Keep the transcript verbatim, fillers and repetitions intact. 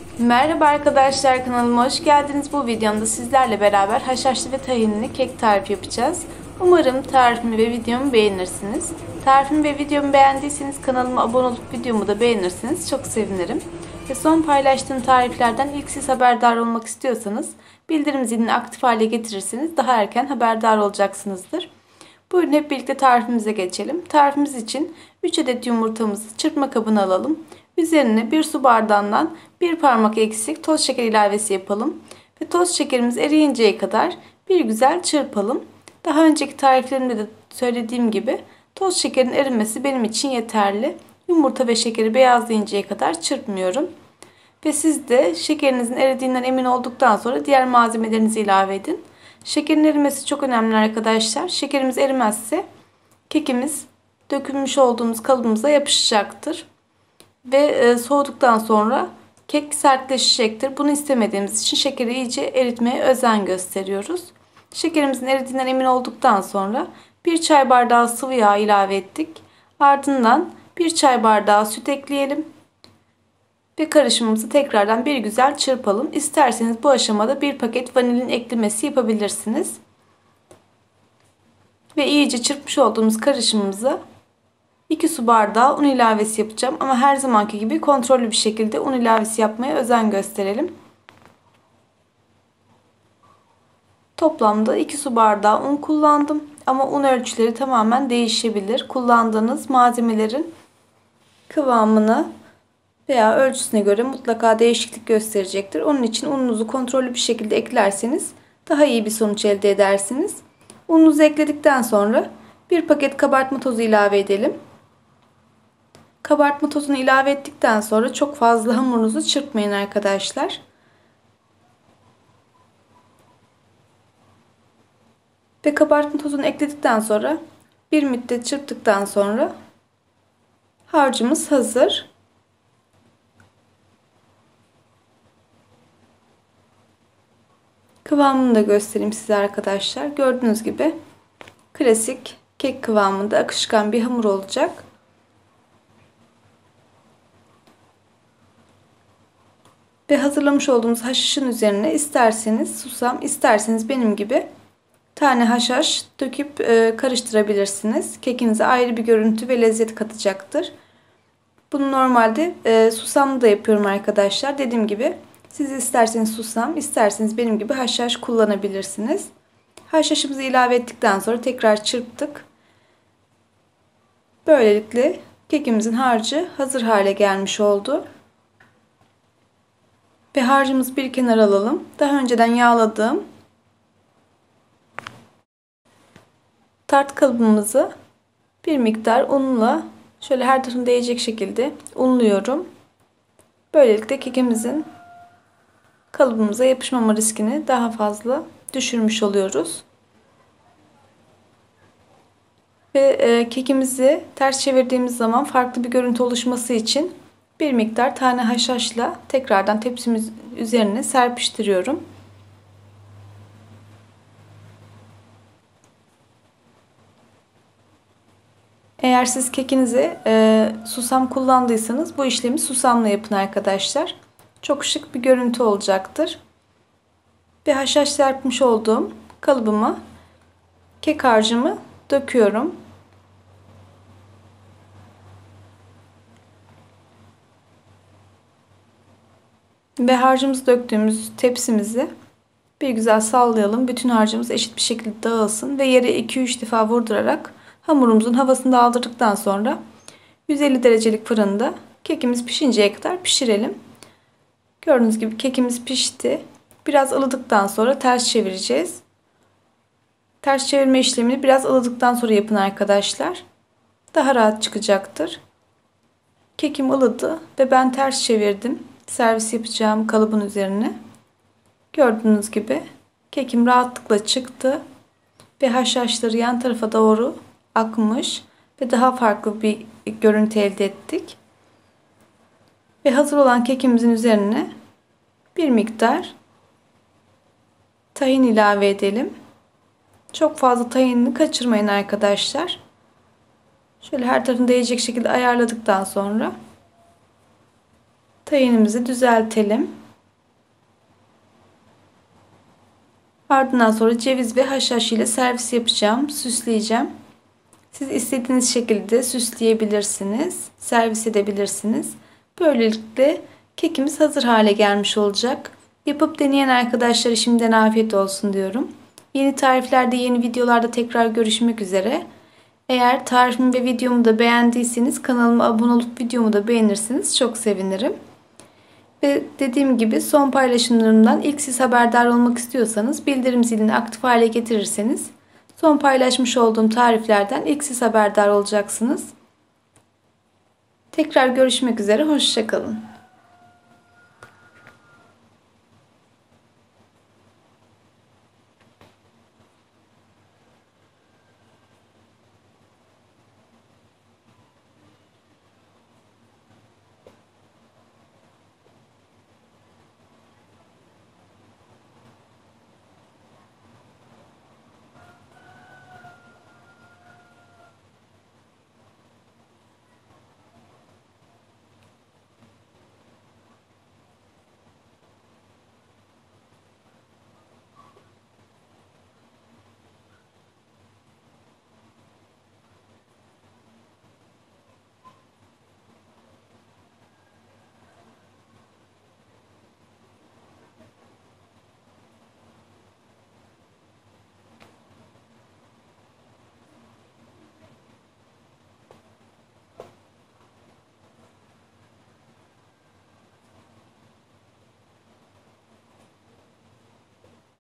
Merhaba arkadaşlar, kanalıma hoş geldiniz. Bu videomda sizlerle beraber haşhaşlı ve tahinli kek tarifi yapacağız. Umarım tarifimi ve videomu beğenirsiniz. Tarifimi ve videomu beğendiyseniz kanalıma abone olup videomu da beğenirseniz çok sevinirim. Ve son paylaştığım tariflerden ilk siz haberdar olmak istiyorsanız bildirim zilini aktif hale getirirseniz daha erken haberdar olacaksınızdır. Buyurun hep birlikte tarifimize geçelim. Tarifimiz için üç adet yumurtamızı çırpma kabına alalım. Üzerine bir su bardağından bir parmak eksik toz şeker ilavesi yapalım. Ve toz şekerimiz eriyinceye kadar bir güzel çırpalım. Daha önceki tariflerimde de söylediğim gibi toz şekerin erimesi benim için yeterli. Yumurta ve şekeri beyazlayıncaya kadar çırpmıyorum. Ve siz de şekerinizin eridiğinden emin olduktan sonra diğer malzemelerinizi ilave edin. Şekerin erimesi çok önemli arkadaşlar. Şekerimiz erimezse kekimiz dökülmüş olduğumuz kalıbımıza yapışacaktır. Ve soğuduktan sonra kek sertleşecektir. Bunu istemediğimiz için şekeri iyice eritmeye özen gösteriyoruz. Şekerimizin eridiğinden emin olduktan sonra bir çay bardağı sıvı yağ ilave ettik. Ardından bir çay bardağı süt ekleyelim. Ve karışımımızı tekrardan bir güzel çırpalım. İsterseniz bu aşamada bir paket vanilin eklemesi yapabilirsiniz. Ve iyice çırpmış olduğumuz karışımımıza iki su bardağı un ilavesi yapacağım. Ama her zamanki gibi kontrollü bir şekilde un ilavesi yapmaya özen gösterelim. Toplamda iki su bardağı un kullandım. Ama un ölçüleri tamamen değişebilir. Kullandığınız malzemelerin kıvamını veya ölçüsüne göre mutlaka değişiklik gösterecektir. Onun için ununuzu kontrollü bir şekilde eklerseniz daha iyi bir sonuç elde edersiniz. Ununuzu ekledikten sonra bir paket kabartma tozu ilave edelim. Kabartma tozunu ilave ettikten sonra çok fazla hamurunuzu çırpmayın arkadaşlar. Ve kabartma tozunu ekledikten sonra bir müddet çırptıktan sonra harcımız hazır. Kıvamını da göstereyim size arkadaşlar. Gördüğünüz gibi klasik kek kıvamında akışkan bir hamur olacak. Ve hazırlamış olduğumuz haşhaşın üzerine isterseniz susam, isterseniz benim gibi tane haşhaş döküp e, karıştırabilirsiniz. Kekinize ayrı bir görüntü ve lezzet katacaktır. Bunu normalde e, susamlı da yapıyorum arkadaşlar. Dediğim gibi siz isterseniz susam, isterseniz benim gibi haşhaş kullanabilirsiniz. Haşhaşımızı ilave ettikten sonra tekrar çırptık. Böylelikle kekimizin harcı hazır hale gelmiş oldu. Ve harcımızı bir kenara alalım. Daha önceden yağladığım tart kalıbımızı bir miktar unla şöyle her tarafına değecek şekilde unluyorum. Böylelikle kekimizin kalıbımıza yapışmama riskini daha fazla düşürmüş oluyoruz. Ve e, kekimizi ters çevirdiğimiz zaman farklı bir görüntü oluşması için bir miktar tane haşhaşla tekrardan tepsimiz üzerine serpiştiriyorum. Eğer siz kekinize e, susam kullandıysanız bu işlemi susamla yapın arkadaşlar. Çok şık bir görüntü olacaktır. Ve haşhaş serpmiş olduğum kalıbıma kek harcımı döküyorum. Ve harcımızı döktüğümüz tepsimizi bir güzel sallayalım. Bütün harcımız eşit bir şekilde dağılsın ve yere iki üç defa vurdurarak hamurumuzun havasını da aldırdıktan sonra yüz elli derecelik fırında kekimiz pişinceye kadar pişirelim. Gördüğünüz gibi kekimiz pişti. Biraz ılıdıktan sonra ters çevireceğiz. Ters çevirme işlemini biraz ılıdıktan sonra yapın arkadaşlar. Daha rahat çıkacaktır. Kekim ılıdı ve ben ters çevirdim. Servis yapacağım kalıbın üzerine. Gördüğünüz gibi kekim rahatlıkla çıktı. Ve haşhaşları yan tarafa doğru akmış. Ve daha farklı bir görüntü elde ettik. Ve hazır olan kekimizin üzerine bir miktar tahin ilave edelim. Çok fazla tahinini kaçırmayın arkadaşlar. Şöyle her tarafını değecek şekilde ayarladıktan sonra tahinimizi düzeltelim. Ardından sonra ceviz ve haşhaş ile servis yapacağım. Süsleyeceğim. Siz istediğiniz şekilde süsleyebilirsiniz. Servis edebilirsiniz. Böylelikle kekimiz hazır hale gelmiş olacak. Yapıp deneyen arkadaşlara şimdiden afiyet olsun diyorum. Yeni tariflerde, yeni videolarda tekrar görüşmek üzere. Eğer tarifimi ve videomu da beğendiyseniz kanalıma abone olup videomu da beğenirseniz çok sevinirim. Ve dediğim gibi son paylaşımlarımdan ilk siz haberdar olmak istiyorsanız bildirim zilini aktif hale getirirseniz son paylaşmış olduğum tariflerden ilk siz haberdar olacaksınız. Tekrar görüşmek üzere. Hoşça kalın.